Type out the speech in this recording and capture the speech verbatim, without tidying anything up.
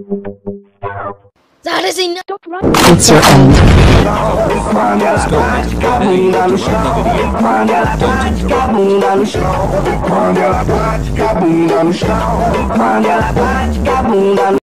Sag das nicht. It's your end. Bunda no chão,